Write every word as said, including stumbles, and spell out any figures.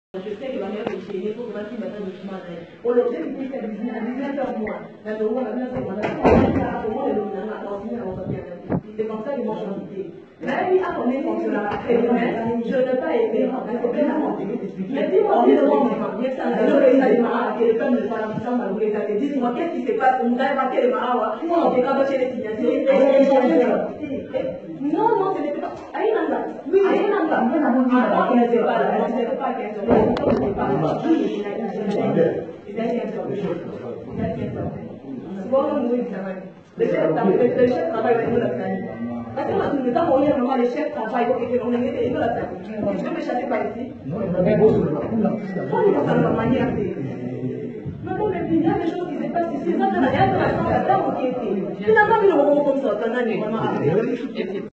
Je sais que la meilleure est chez les autres, qui maintenant de chemin. Pour l'objet qui est à dix-neuf heures moins. La loi, la bien, c'est qu'on a c'est comme ça qu'ils m'ont invité. Mais oui, à connaître fonctionnaire, je n'ai pas été remplacé. Mais dis-moi, dis-moi, dis-moi, qu'est-ce qui se passe? On a évacué les Marawa, on est capable de les signatures. Non, non, ce n'était pas. Aïnanga, oui, Aïnanga, avant, il n'était pas là, on ne savait pas qu'elle serait. On ne savait pas là. Le chef travaille avec nous la famille. Parce que nous ne sommes pas vraiment les chefs travaillent pour que l'on ait des la famille. Je ne me chasse pas ici. Non, mais ça ne va manière. Non, non, mais il y a des choses qui se passent ici. Ça, il y a de la chance à qui était. Tu n'as pas vu le moment comme ça, tu en as vraiment.